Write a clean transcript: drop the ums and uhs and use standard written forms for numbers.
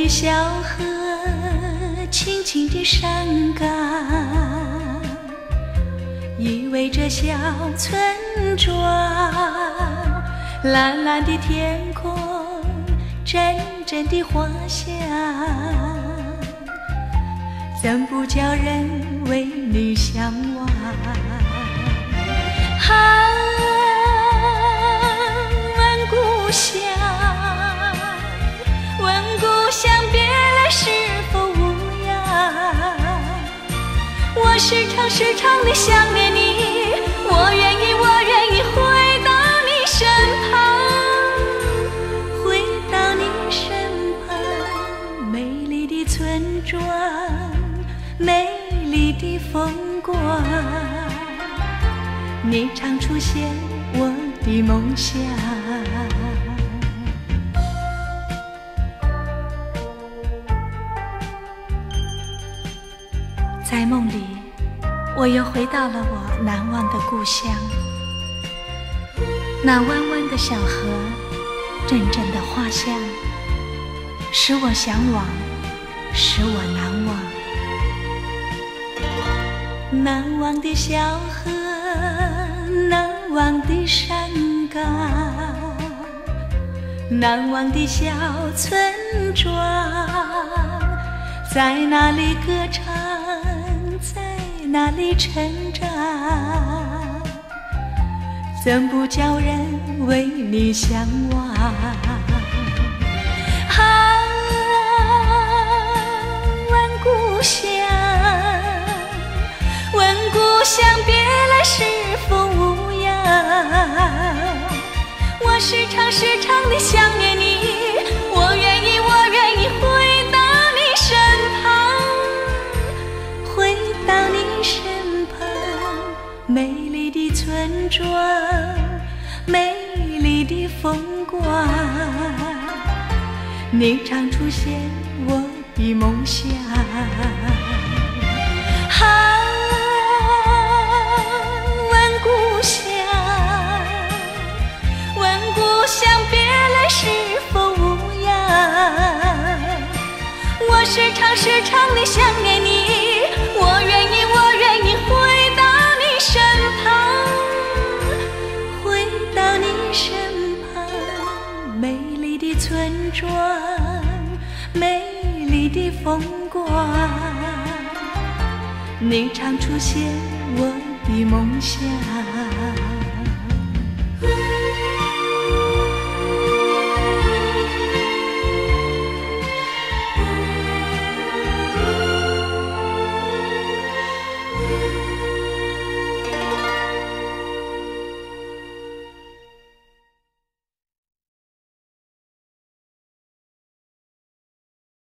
的小河轻轻地闪嘎，依偎着小村庄。蓝蓝的天空，阵阵的花香，怎不叫人为你向往？问故乡，问故乡，别来是否无恙？我时常时常地想念你，我愿意回到你身旁，回到你身旁。美丽的村庄，美丽的风光，你常出现我的梦乡。在梦里，我又回到了我难忘的故乡。那弯弯的小河，阵阵的花香，使我向往，使我难忘。难忘的小河，难忘的山岗，难忘的小村庄，在哪里歌唱，在哪里成长，怎不叫人为你向往？问故乡，问故乡，别来是否无恙？我时常时常地想念你，我愿意回到你身旁，回到你身旁。美丽的村庄，美丽的风光，你常出现我的梦乡。问故乡，问故乡，别来是否无恙？我时常时常地想念你，我愿意回到你身旁，回到你身旁。美丽的村庄，美丽的风光，你常出现我的梦乡。